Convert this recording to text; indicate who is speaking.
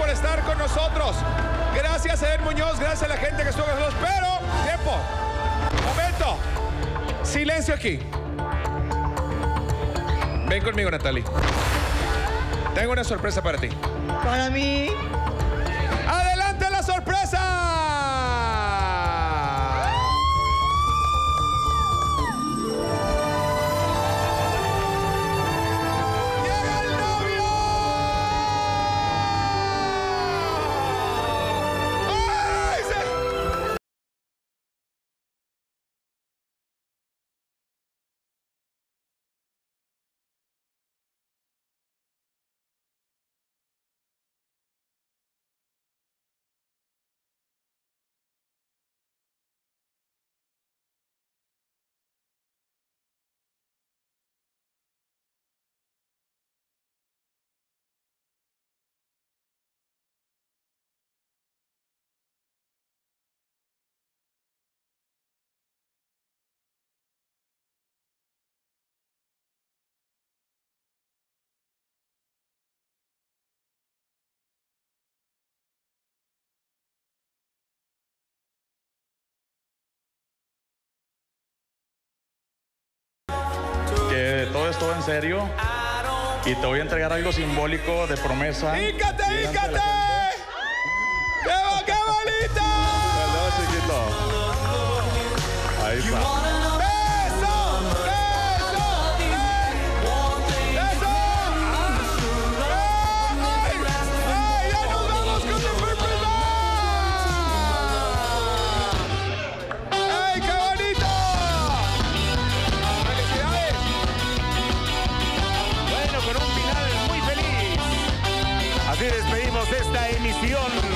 Speaker 1: por estar con nosotros. Gracias a Eder Muñoz, gracias a la gente que estuvo con nosotros. Pero, tiempo, momento, silencio aquí. Ven conmigo, Natalie. Tengo una sorpresa para ti.
Speaker 2: Para mí.
Speaker 1: ¡Adelante la sorpresa! ¡Llega el novio! ¡Ay,
Speaker 3: Que todo esto en serio y te voy a entregar algo simbólico de promesa.
Speaker 1: ¡Ícate, ícate! ¡Qué bonito!
Speaker 3: Perdón, chiquito. Ahí está.
Speaker 1: ¡Beso! ¡Beso! ¡Beso! ¡Ay! ¡Ay! ¡Ya nos vamos con The Purple Band! ¡Ay, qué bonito! ¡Felicidades!
Speaker 4: Bueno, con un final muy feliz. Así despedimos esta emisión